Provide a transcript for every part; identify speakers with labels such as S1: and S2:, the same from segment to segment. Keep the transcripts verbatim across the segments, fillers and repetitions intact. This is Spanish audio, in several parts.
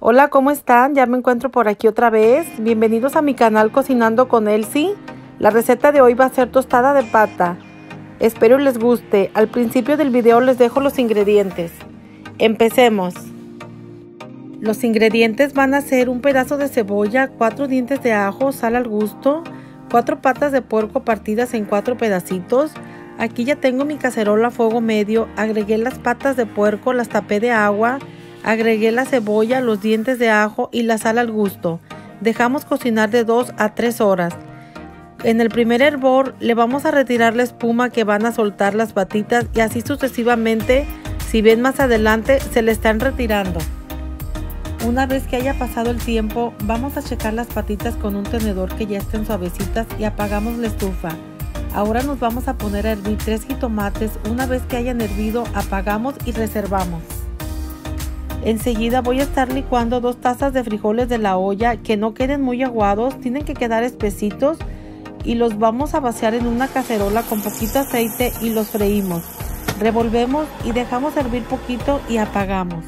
S1: Hola, ¿cómo están? Ya me encuentro por aquí otra vez. Bienvenidos a mi canal Cocinando con Elsie. La receta de hoy va a ser tostada de pata. Espero les guste. Al principio del video les dejo los ingredientes. Empecemos. Los ingredientes van a ser un pedazo de cebolla, cuatro dientes de ajo, sal al gusto, cuatro patas de puerco partidas en cuatro pedacitos. Aquí ya tengo mi cacerola a fuego medio. Agregué las patas de puerco, las tapé de agua. Agregué la cebolla, los dientes de ajo y la sal al gusto. Dejamos cocinar de dos a tres horas. En el primer hervor le vamos a retirar la espuma que van a soltar las patitas y así sucesivamente. Si ven más adelante se le están retirando. Una vez que haya pasado el tiempo, vamos a checar las patitas con un tenedor que ya estén suavecitas y apagamos la estufa. Ahora nos vamos a poner a hervir tres jitomates. Una vez que hayan hervido, apagamos y reservamos. Enseguida voy a estar licuando dos tazas de frijoles de la olla, que no queden muy aguados, tienen que quedar espesitos, y los vamos a vaciar en una cacerola con poquito aceite y los freímos. Revolvemos y dejamos hervir poquito y apagamos.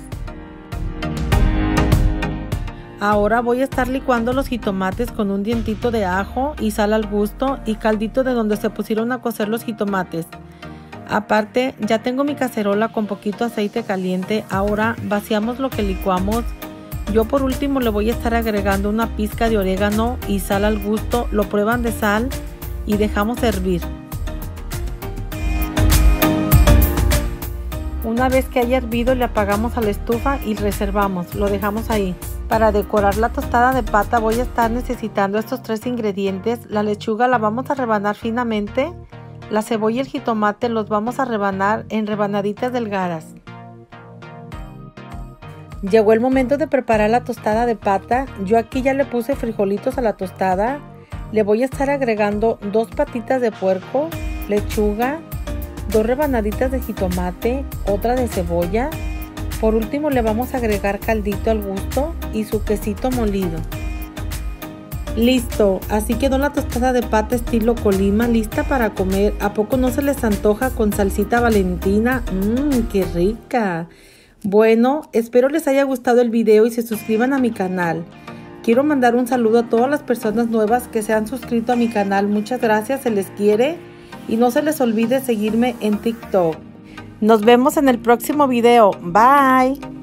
S1: Ahora voy a estar licuando los jitomates con un dientito de ajo y sal al gusto y caldito de donde se pusieron a cocer los jitomates. Aparte, ya tengo mi cacerola con poquito aceite caliente. Ahora vaciamos lo que licuamos. Yo por último le voy a estar agregando una pizca de orégano y sal al gusto. Lo prueban de sal y dejamos hervir. Una vez que haya hervido, le apagamos a la estufa y reservamos. Lo dejamos ahí. Para decorar la tostada de pata voy a estar necesitando estos tres ingredientes. La lechuga la vamos a rebanar finamente. La cebolla y el jitomate los vamos a rebanar en rebanaditas delgadas. Llegó el momento de preparar la tostada de pata. Yo aquí ya le puse frijolitos a la tostada. Le voy a estar agregando dos patitas de puerco, lechuga, dos rebanaditas de jitomate, otra de cebolla. Por último le vamos a agregar caldito al gusto y su quesito molido. Listo, así quedó la tostada de pata estilo Colima, lista para comer. ¿A poco no se les antoja con salsita Valentina? Mmm, qué rica. Bueno, espero les haya gustado el video y se suscriban a mi canal. Quiero mandar un saludo a todas las personas nuevas que se han suscrito a mi canal. Muchas gracias, se les quiere. Y no se les olvide seguirme en TikTok. Nos vemos en el próximo video. Bye.